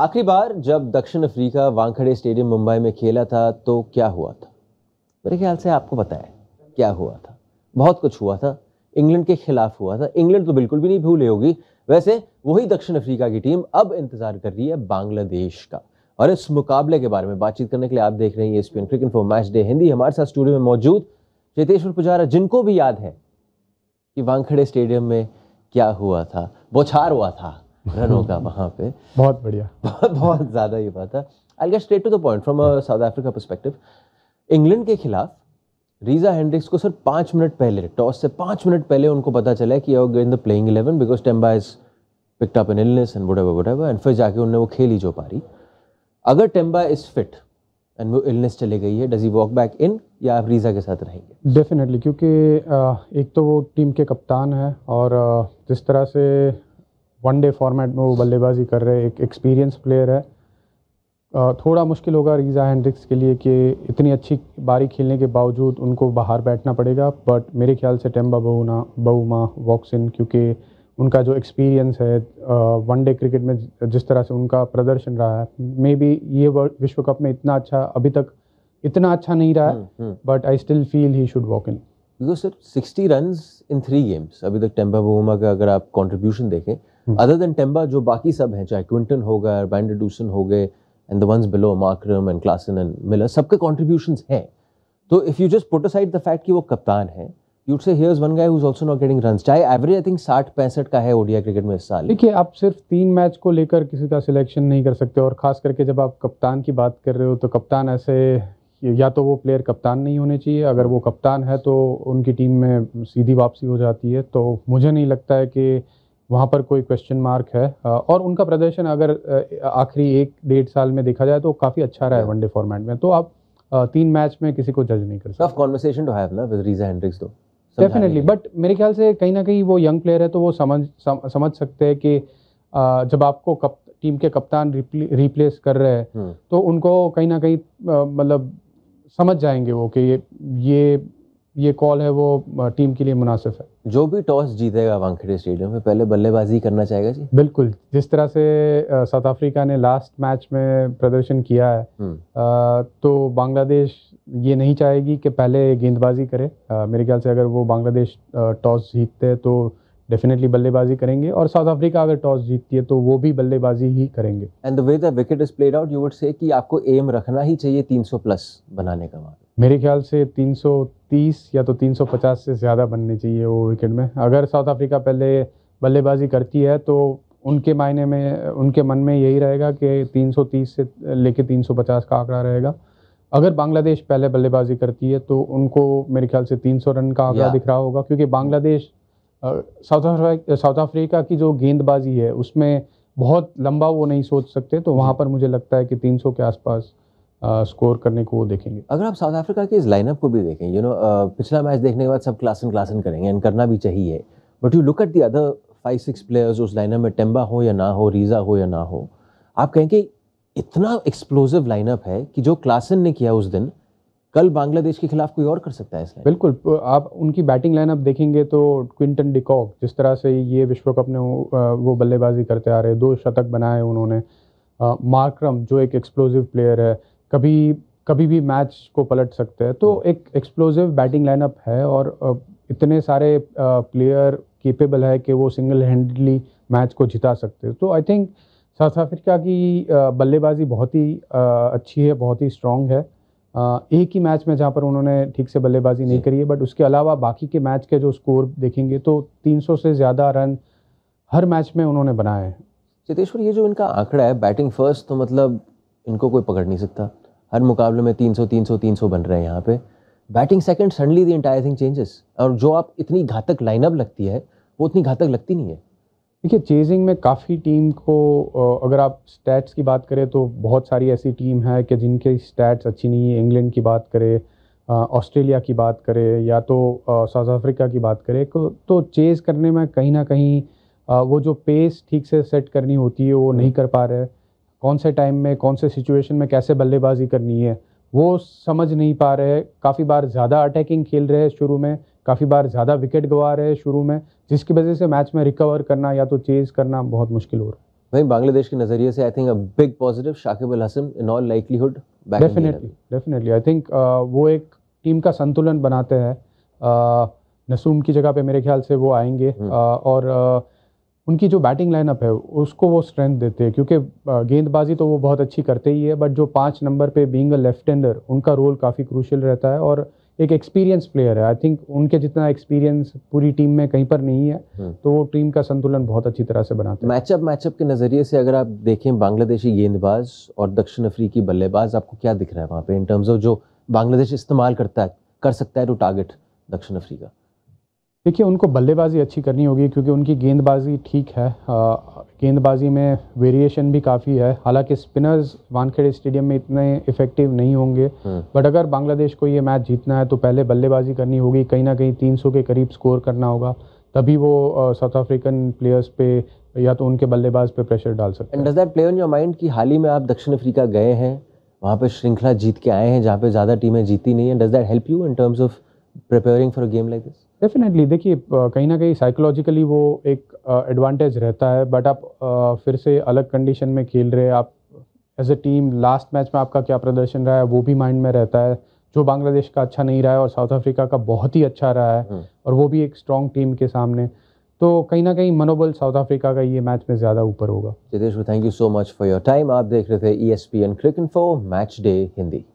आखिरी बार जब दक्षिण अफ्रीका वानखेड़े स्टेडियम मुंबई में खेला था तो क्या हुआ था? मेरे ख्याल से आपको पता है क्या हुआ था। बहुत कुछ हुआ था। इंग्लैंड के खिलाफ हुआ था। इंग्लैंड तो बिल्कुल भी नहीं भूले होगी। वैसे वही दक्षिण अफ्रीका की टीम अब इंतजार कर रही है बांग्लादेश का। और इस मुकाबले के बारे में बातचीत करने के लिए आप देख रहे हैं ESPN cricket info match day Hindi. हमारे साथ स्टूडियो में मौजूद चेतेश्वर पुजारा, जिनको भी याद है कि वानखेड़े स्टेडियम में क्या हुआ था, बौछार हुआ था रनों का वहां पे। बहुत बढ़िया। बहुत ज्यादा ही बात है। I'll get straight to the point from a South Africa perspective. England के खिलाफ रीजा हेंड्रिक्स को सिर्फ 5 मिनट पहले, टॉस से 5 मिनट पहले उनको पता चला कि in the playing 11 because Temba is picked up an illness and whatever and फिर जाके उन्होंने वो खेल ही जो पारी। अगर टेम्बा इज फिट एंड वो इलनेस चले गई है, does he walk back in या आप रीजा के साथ रहेंगे? डेफिनेटली, क्योंकि एक तो वो टीम के कप्तान है और जिस तरह से वनडे फॉर्मेट में वो बल्लेबाजी कर रहे हैं, एक एक्सपीरियंस प्लेयर है। थोड़ा मुश्किल होगा रीजा हेंड्रिक्स के लिए कि इतनी अच्छी बारी खेलने के बावजूद उनको बाहर बैठना पड़ेगा, बट मेरे ख्याल से टेम्बा बाउमा वॉक्स इन, क्योंकि उनका जो एक्सपीरियंस है वनडे क्रिकेट में, जिस तरह से उनका प्रदर्शन रहा है, मे बी ये विश्व कप में इतना अच्छा नहीं रहा है, but I still feel he should walk in. Because सिर्फ 60 रन्स इन 3 गेम्स अभी तक टेम्बा बाउमा का अगर आप कंट्रीब्यूशन देखें, अदर देन टेम्बा जो बाकी सब हैं, चाहे क्विंटन हो गए, वैन डर डूसन हो गए and the ones below Markram and Klaasen and Miller, सबके कंट्रीब्यूशंस हैं। तो if you just put aside the fact कि वो कप्तान है, you'd say here's one guy who's also not getting runs. चाहे एवरेज आई थिंक 60-65 का है ओडीआई क्रिकेट में इस साल। देखिए, आप सिर्फ 3 मैच को लेकर किसी का सिलेक्शन नहीं कर सकते, और खास करके जब आप कप्तान की बात कर रहे हो तो कप्तान ऐसे, या तो वो प्लेयर कप्तान नहीं होने चाहिए, अगर वो कप्तान है तो उनकी टीम में सीधी वापसी हो जाती है। तो मुझे नहीं लगता है कि वहाँ पर कोई क्वेश्चन मार्क है, और उनका प्रदर्शन अगर आखिरी 1-1.5 साल में देखा जाए तो काफ़ी अच्छा रहा है वनडे फॉर्मेट में। तो आप 3 मैच में किसी को जज नहीं कर सकते। टफ कन्वर्सेशन टू हैव ना विद रीजा हेंड्रिक्स दो। डेफिनेटली, बट मेरे ख्याल से कहीं ना कहीं वो यंग प्लेयर है, तो वो समझ सकते हैं कि जब आपको टीम के कप्तान रिप्लेस कर रहे हैं तो उनको कहीं ना कहीं मतलब समझ जाएंगे वो कि ये कॉल है वो टीम के लिए मुनासिब है। जो भी टॉस जीतेगा वानखेड़े स्टेडियम में पहले बल्लेबाजी करना चाहेगा जी। बिल्कुल, जिस तरह से साउथ अफ्रीका ने लास्ट मैच में प्रदर्शन किया है, तो बांग्लादेश ये नहीं चाहेगी कि पहले गेंदबाजी करे। मेरे ख्याल से अगर वो बांग्लादेश टॉस जीतते हैं तो डेफिनेटली बल्लेबाजी करेंगे, और साउथ अफ्रीका अगर टॉस जीतती है तो वो भी बल्लेबाजी ही करेंगे। And the way the wicket is played out, you would say कि आपको एम रखना ही चाहिए 300 प्लस बनाने का। मेरे ख्याल से 330 या तो 350 से ज़्यादा बनने चाहिए वो विकेट में। अगर साउथ अफ्रीका पहले बल्लेबाजी करती है तो उनके मायने में, उनके मन में यही रहेगा कि 330 से लेके 350 का आंकड़ा रहेगा। अगर बांग्लादेश पहले बल्लेबाजी करती है तो उनको मेरे ख्याल से 300 रन का आंकड़ा दिख रहा होगा, क्योंकि बांग्लादेश साउथ अफ्रीका की जो गेंदबाजी है उसमें बहुत लंबा वो नहीं सोच सकते, तो वहाँ पर मुझे लगता है कि 300 के आसपास स्कोर करने को वो देखेंगे। अगर आप साउथ अफ्रीका के इस लाइनअप को भी देखें, पिछला मैच देखने के बाद सब क्लासन करेंगे एंड करना भी चाहिए, but you look at the other 5-6 players उस लाइनअप में, टेम्बा हो या ना हो, रीजा हो या ना हो, आप कहें कि इतना एक्सप्लोसिव लाइनअप है कि जो क्लासन ने किया उस दिन, कल बांग्लादेश के खिलाफ कोई और कर सकता है इसमें। बिल्कुल, आप उनकी बैटिंग लाइनअप देखेंगे तो क्विंटन डिकॉक, जिस तरह से ये विश्व कप में वो बल्लेबाजी करते आ रहे हैं, 2 शतक बनाए उन्होंने। मार्करम जो एक एक्सप्लोसिव प्लेयर है, कभी भी मैच को पलट सकते हैं, तो एक एक्सप्लोसिव बैटिंग लाइनअप है, और इतने सारे प्लेयर केपेबल है कि वो सिंगल हैंडेडली मैच को जिता सकते हैं। तो आई थिंक साउथ अफ्रीका की बल्लेबाजी बहुत ही अच्छी है, बहुत ही स्ट्रॉन्ग है। एक ही मैच में जहाँ पर उन्होंने ठीक से बल्लेबाजी नहीं करी है, बट उसके अलावा बाकी के मैच के जो स्कोर देखेंगे तो 300 से ज़्यादा रन हर मैच में उन्होंने बनाए हैं। चेतेश्वर, ये जो इनका आंकड़ा है बैटिंग फर्स्ट, तो मतलब इनको कोई पकड़ नहीं सकता। हर मुकाबले में 300 बन रहे हैं यहाँ पे। Batting second, suddenly the entire thing changes, और जो आप इतनी घातक लाइनअप लगती है वो उतनी घातक लगती नहीं है। देखिए, चेजिंग में काफ़ी टीम को, अगर आप स्टैट्स की बात करें तो बहुत सारी ऐसी टीम है कि जिनके स्टैट्स अच्छी नहीं है। इंग्लैंड की बात करें, ऑस्ट्रेलिया की बात करें, या तो साउथ अफ्रीका की बात करें, तो चेज करने में कहीं ना कहीं वो जो पेस ठीक से सेट करनी होती है वो नहीं कर पा रहे। कौन से टाइम में, कौन से सिचुएशन में कैसे बल्लेबाजी करनी है वो समझ नहीं पा रहे। काफ़ी बार ज़्यादा अटैकिंग खेल रहे हैं शुरू में, काफ़ी बार ज़्यादा विकेट गंवा रहे हैं शुरू में, जिसकी वजह से मैच में रिकवर करना या तो चेज़ करना बहुत मुश्किल हो रहा है। भाई बांग्लादेश के नज़रिए से I think a big positive Shakib Al Hasan in all likelihood back in the definitely I think वो एक टीम का संतुलन बनाते हैं। नसूम की जगह पे मेरे ख्याल से वो आएंगे और उनकी जो बैटिंग लाइनअप है उसको वो स्ट्रेंथ देते हैं, क्योंकि गेंदबाजी तो वो बहुत अच्छी करते ही है, बट जो 5 नंबर पे बीइंग अ लेफ्ट हैंडर उनका रोल काफ़ी क्रूशियल रहता है और एक एक्सपीरियंस प्लेयर है। आई थिंक उनके जितना एक्सपीरियंस पूरी टीम में कहीं पर नहीं है, तो वो टीम का संतुलन बहुत अच्छी तरह से बनाते हैं। मैचअप के नज़रिए से अगर आप देखें बांग्लादेशी गेंदबाज और दक्षिण अफ्रीकी बल्लेबाज, आपको क्या दिख रहा है वहाँ पे इन टर्म्स ऑफ जो बांग्लादेश इस्तेमाल कर सकता है टू टारगेट दक्षिण अफ्रीका? देखिए, उनको बल्लेबाजी अच्छी करनी होगी क्योंकि उनकी गेंदबाजी ठीक है। गेंदबाजी में वेरिएशन भी काफ़ी है, हालांकि स्पिनर्स वानखेड़े स्टेडियम में इतने इफेक्टिव नहीं होंगे, बट अगर बांग्लादेश को ये मैच जीतना है तो पहले बल्लेबाजी करनी होगी, कहीं ना कहीं 300 के करीब स्कोर करना होगा, तभी वो साउथ अफ्रीकन प्लेयर्स पे या तो उनके बल्लेबाज पे प्रेशर डाल सकते हैं। Does that play on your mind कि हाल ही में आप दक्षिण अफ्रीका गए हैं, वहाँ पे श्रृंखला जीत के आए हैं जहाँ पे ज़्यादा टीमें जीती नहीं हैं? Does that help you in terms of preparing for a game like this? Definitely, देखिए कहीं ना कहीं साइकोलॉजिकली वो एक एडवांटेज रहता है, बट आप फिर से अलग कंडीशन में खेल रहे हैं, आप as a team last match में आपका क्या प्रदर्शन रहा है वो भी माइंड में रहता है, जो बांग्लादेश का अच्छा नहीं रहा है और साउथ अफ्रीका का बहुत ही अच्छा रहा है, और वो भी एक स्ट्रॉन्ग टीम के सामने, तो कहीं ना कहीं मनोबल साउथ अफ्रीका का ये मैच में ज़्यादा ऊपर होगा। Jitesh, thank you so much for your time. आप देख रहे थे ESPN Cricinfo match day Hindi.